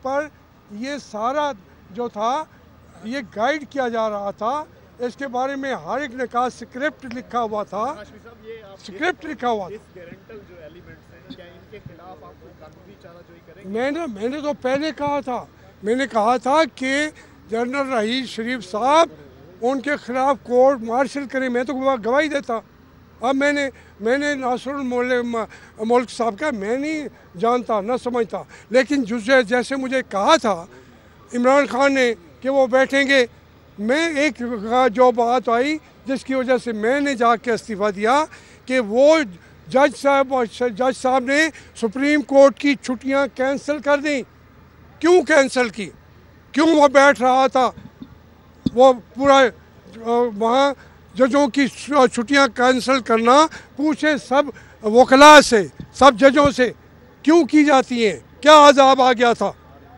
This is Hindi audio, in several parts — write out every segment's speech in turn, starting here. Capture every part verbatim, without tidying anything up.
पर ये सारा जो था ये गाइड किया जा रहा था। इसके बारे में हर एक ने कहा, स्क्रिप्ट लिखा हुआ था, स्क्रिप्ट लिखा हुआ था। मैंने मैंने तो पहले कहा था, मैंने कहा था कि जनरल रहीस शरीफ साहब उनके खिलाफ कोर्ट मार्शल करें, मैं तो गवाही देता। अब मैंने मैंने नासरुल मुल्क साहब का मैं नहीं जानता न समझता, लेकिन जो जैसे मुझे कहा था इमरान खान ने कि वो बैठेंगे, मैं एक जो बात आई जिसकी वजह से मैंने जाके इस्तीफ़ा दिया कि वो जज साहब जज साहब ने सुप्रीम कोर्ट की छुट्टियां कैंसिल कर दी। क्यों कैंसिल की? क्यों वो बैठ रहा था? वो पूरा वहाँ जजों की छुट्टियां कैंसिल करना पूछे सब वकला से, सब जजों से क्यों की जाती हैं, क्या अजाब आ गया था?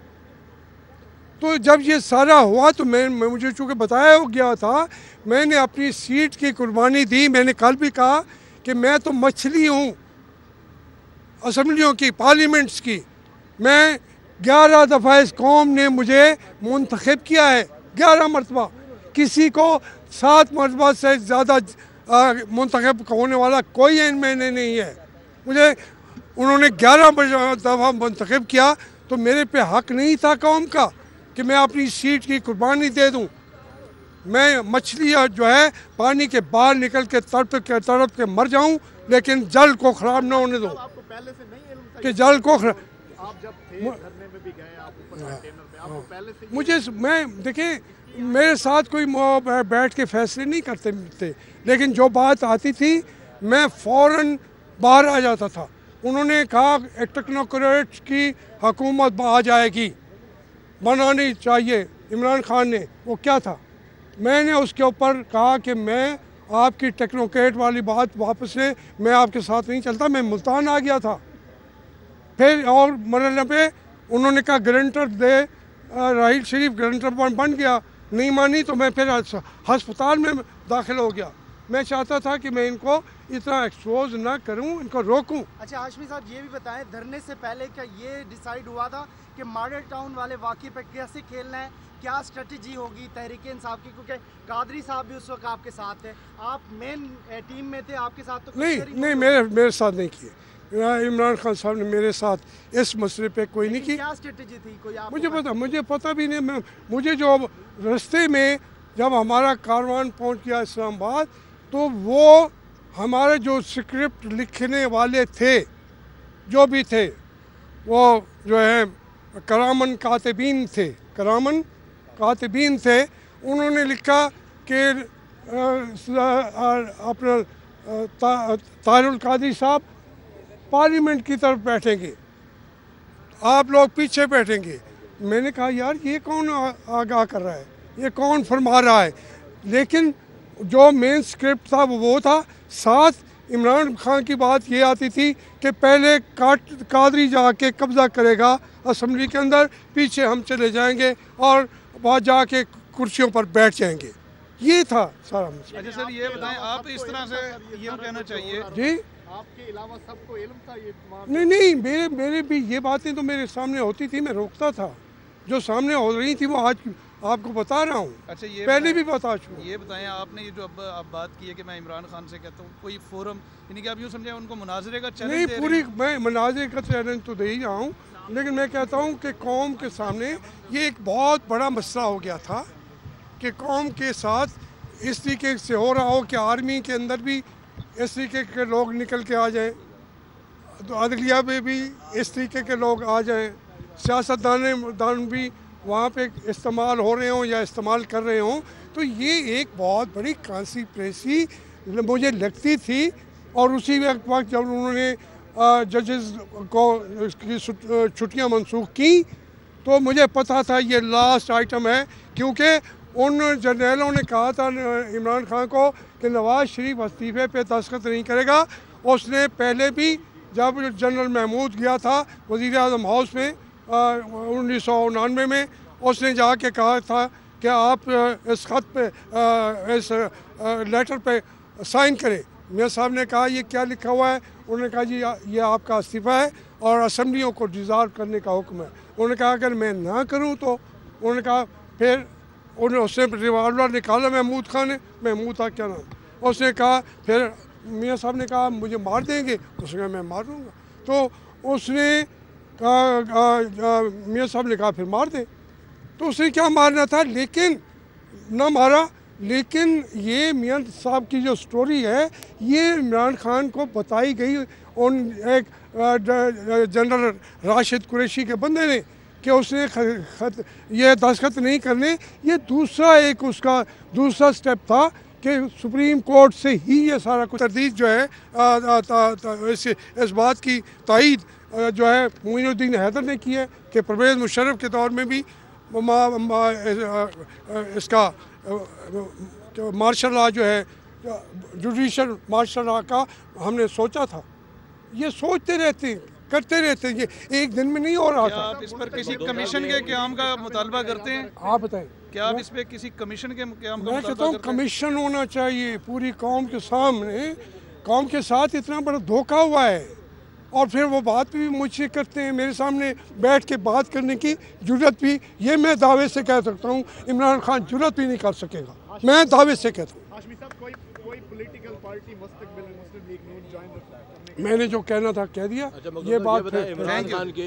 तो जब ये सारा हुआ तो मैं मुझे चूँकि बताया गया था, मैंने अपनी सीट की कुर्बानी दी। मैंने कल भी कहा कि मैं तो मछली हूँ असम्बलियों की, पार्लियामेंट्स की। मैं ग्यारह दफ़ा इस कौम ने मुझे मुंतखब किया है, ग्यारह मरतबा। किसी को सात मरतबा से ज़्यादा मुंतखब होने वाला कोई इनमें नहीं है। मुझे उन्होंने ग्यारह दफ़ा मुंतखब किया, तो मेरे पे हक नहीं था कौम का कि मैं अपनी सीट की कुर्बानी दे दूं। मैं मछली जो है पानी के बाहर निकल के तड़प के तड़प के मर जाऊं, लेकिन जल को ख़राब ना होने दो। आपको पहले से नहीं इल्म था कि जल को खराब? आप जब थे धरने में भी गए, आप ऊपर कंटेनर पे, आपको पहले से मुझे मैं देखिए, मेरे साथ कोई बैठ के फैसले नहीं करते थे, लेकिन जो बात आती थी मैं फ़ौरन बाहर आ जाता था। उन्होंने कहा टेक्नोक्रेट की हुकूमत आ जाएगी, बनानी चाहिए इमरान खान ने। वो क्या था? मैंने उसके ऊपर कहा कि मैं आपकी टेक्नोक्रेट वाली बात वापस ले, मैं आपके साथ नहीं चलता। मैं मुल्तान आ गया था। फिर और मरने पे उन्होंने कहा गारंटर दे, राहिल शरीफ गारंटर बन गया। नहीं मानी तो मैं फिर हस्पताल में दाखिल हो गया। मैं चाहता था कि मैं इनको इतना एक्सपोज ना करूं, इनको रोकूं। अच्छा हाशमी साहब, ये भी बताएं, धरने से पहले क्या ये डिसाइड हुआ था कि मॉडल टाउन वाले वाक़े पे कैसे खेलना है, क्या स्ट्रेटजी होगी तहरीक इंसाफ की? क्योंकि कादरी साहब भी उस वक्त आपके साथ थे, आप मेन टीम में थे, आपके साथ तो नहीं नहीं मेरे मेरे साथ नहीं किए। इमरान खान साहब ने मेरे साथ इस मसले पे कोई नहीं की। क्या स्ट्रेटजी थी कोई आप? मुझे पता मुझे पता भी नहीं। मैं मुझे जो रास्ते में जब हमारा कारवान पहुंच गया इस्लामाबाद, तो वो हमारे जो स्क्रिप्ट लिखने वाले थे, जो भी थे, वो जो है करामन कातिबीन थे, करामन कातिबीन थे। उन्होंने लिखा कि अपना तारुल कादरी साहब पार्लियामेंट की तरफ बैठेंगे, आप लोग पीछे बैठेंगे। मैंने कहा यार ये कौन आगाह कर रहा है, ये कौन फरमा रहा है? लेकिन जो मेन स्क्रिप्ट था वो वो था। साथ इमरान खान की बात ये आती थी कि पहले काट कादरी जाके कब्जा करेगा असम्बली के अंदर, पीछे हम चले जाएंगे और वहाँ जाके कुर्सियों पर बैठ जाएंगे। ये था सारा मसला। अच्छा सर, ये बताएं, आप इस तरह से ये कहना चाहिए जी, आपके अलावा सबको इल्म था ये? नहीं नहीं मेरे मेरे भी ये बातें तो मेरे सामने होती थी, मैं रोकता था। जो सामने हो रही थी वो आज आपको बता रहा हूँ। अच्छा, ये पहले भी बता चुका। ये बताएं, आपने ये जो अब आप बात की है कि मैं इमरान खान से कहता हूँ कोई फोरम, यानी कि आप यूँ समझे उनको मुनाजरे का चैलेंज? नहीं, पूरी मैं मुनाजरे का चैलेंज तो दे ही रहा हूँ, लेकिन मैं कहता हूँ कि कौम के सामने ये एक बहुत बड़ा मसला हो गया था कि कौम के साथ इस तरीके से हो रहा हो कि आर्मी के अंदर भी इस तरीके के लोग निकल के आ जाएं, तो अदलिया में भी इस तरीके के लोग आ जाएं, सियासतदान दान भी वहाँ पे इस्तेमाल हो रहे हों या इस्तेमाल कर रहे हों। तो ये एक बहुत बड़ी कॉन्स्पिरेसी मुझे लगती थी। और उसी वक्त जब उन्होंने जजेस को छुट्टियाँ मनसूख की, तो मुझे पता था ये लास्ट आइटम है, क्योंकि उन जर्नलों ने कहा था इमरान खान को कि नवाज़ शरीफ इस्तीफ़े पे दस्तखत नहीं करेगा। उसने पहले भी जब जनरल महमूद गया था वज़ीर आज़म हाउस में उन्नीस सौ उन्नानवे में, उसने जाके कहा था कि आप इस ख़त पे इस लेटर पे साइन करें। मियाँ साहब ने कहा ये क्या लिखा हुआ है? उन्होंने कहा जी ये आपका इस्तीफ़ा है और असम्बलियों को डिज़ॉल्व करने का हुक्म है। उन्होंने कहा अगर मैं ना करूं तो उन्होंने कहा फिर उन्होंने उसने रिवाल्वर निकाला महमूद खान ने, महमूद था क्या नाम, उसने कहा फिर मियाँ साहब ने कहा मुझे मार देंगे, उसने कहा मैं मार दूँगा। तो उसने कहा मियाँ साहब ने कहा फिर मार दे, तो उसने क्या मारना था लेकिन ना मारा। लेकिन ये मियाँ साहब की जो स्टोरी है ये इमरान खान को बताई गई उन एक जनरल राशिद कुरैशी के बंदे ने कि उसने खत ये दस्तखत नहीं करने। ये दूसरा एक उसका दूसरा स्टेप था कि सुप्रीम कोर्ट से ही ये सारा कुछ तरदीद जो है आ, आ, ता, ता, इस, इस बात की तायीद जो है मोइनुद्दीन हैदर ने की है कि परवेज़ मुशर्रफ के दौर में भी मा, मा, इसका मार्शल लॉ जो है जुडिशल मार्शल लॉ का हमने सोचा था। ये सोचते रहते हैं, करते रहते हैं, ये एक दिन में नहीं हो रहा था। आप इस पर किसी कमीशन के क़याम का मुतालबा करते हैं? आप बताएं, क्या आप इस पे किसी कमीशन के क़याम का मैं कहता हूँ कमीशन होना चाहिए पूरी कौम के सामने। कौम के साथ इतना बड़ा धोखा हुआ है और फिर वो बात भी मुझसे करते हैं, मेरे सामने बैठ के बात करने की जुर्रत भी, ये मैं दावे से कह सकता हूँ इमरान खान जुर्रत भी नहीं कर सकेगा, मैं दावे से कहता हूँ। मैंने जो कहना था कह दिया। ये बात